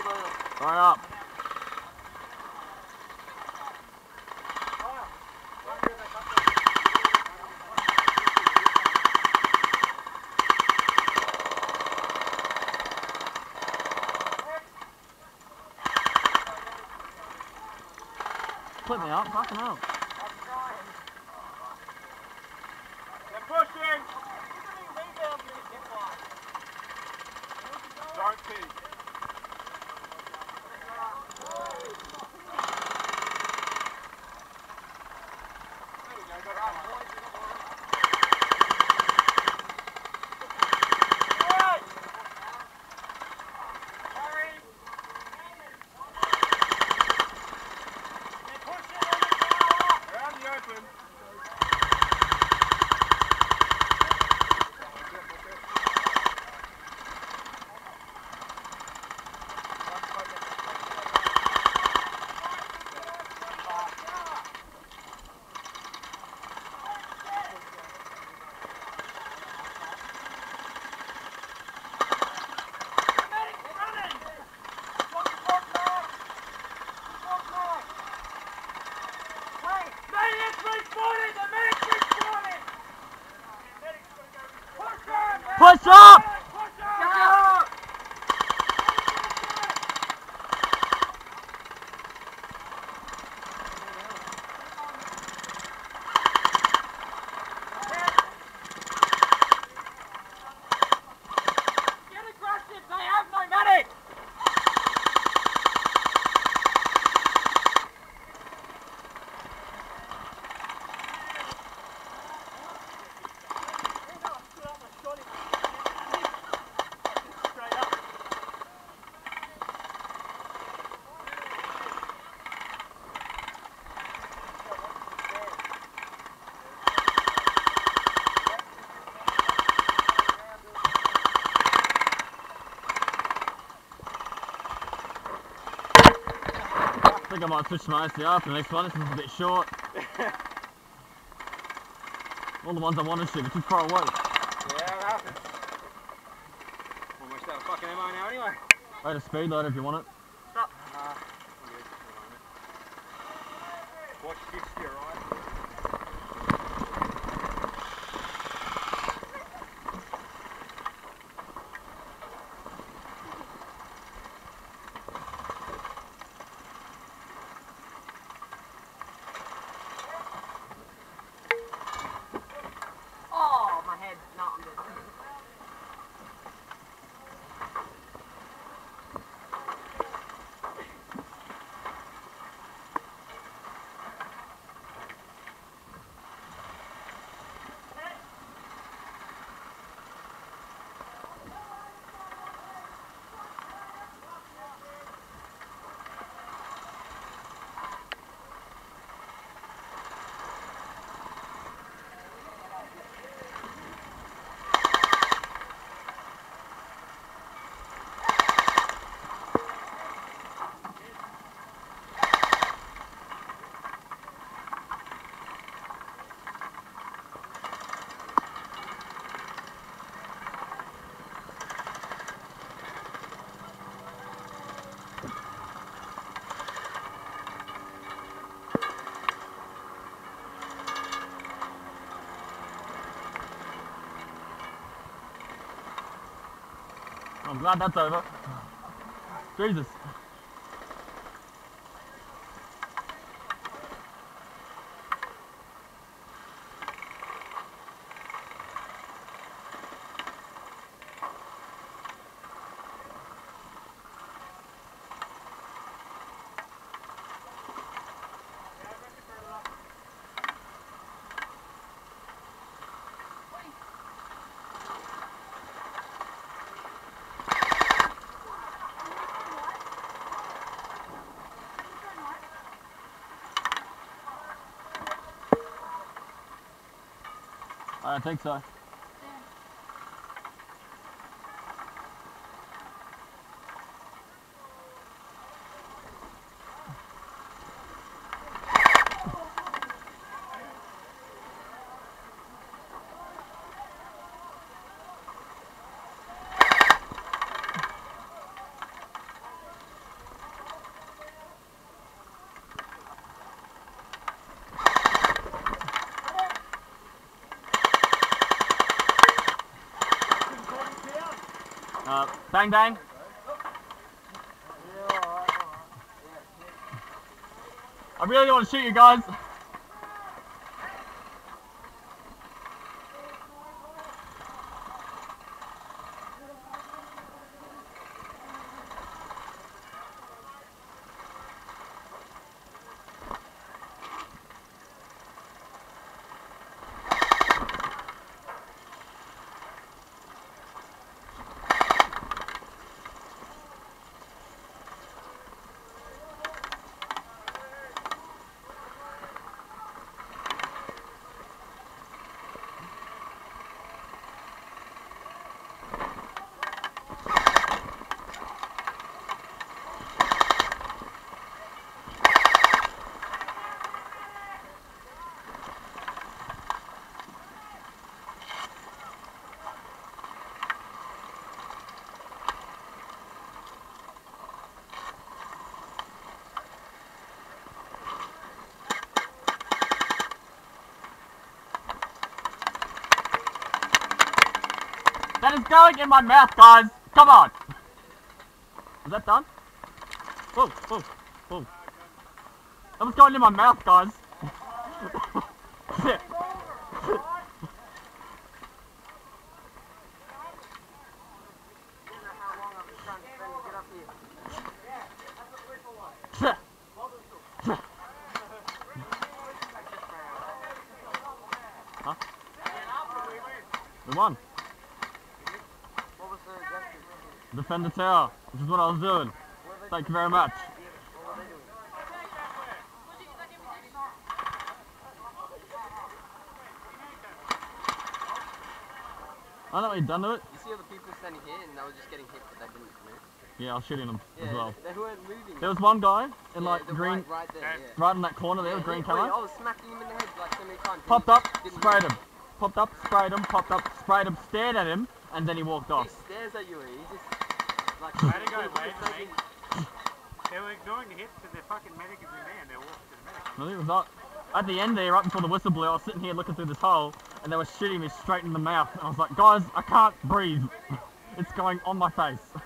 Right up. Put me up, fucking up. They're pushing! Don't peek. Push up! Get aggressive, they have no medic! I think I might switch my ICR for the next one. This is a bit short. All the ones I want to shoot are too far away. Yeah, it happens. Almost out of fucking ammo now anyway. I had a speed loader if you want it. Stop. Watch 60, alright? Oh, my head. No, I'm good. I'm glad that's over. Jesus. I don't think so. Dang dang. I really don't want to shoot you guys. That is going in my mouth, guys. Come on. Is that done? Whoa, whoa, whoa. That was going in my mouth, guys. Shit. Shit. Huh? We won. Defend the tower, which is what I was doing. Thank you very much. I don't know what you've done to it. You see all the people standing here and they were just getting hit but they didn't move? Yeah, I was shooting them as well. They weren't moving. There was one guy in like the green, right there, yeah. right in that corner there with green colour. I was smacking him in the head like so many times. Popped up, Didn't sprayed move. him. Popped up, sprayed him, popped up, sprayed him, stared at him, and then he walked He off. stares at you and he just like... Way to go, mate. They were ignoring the hits because their fucking medic is in there and they're walking to the medic. No, it was not. At the end there, right before the whistle blew, I was sitting here looking through this hole, and they were shooting me straight in the mouth. And I was like, guys, I can't breathe. It's going on my face.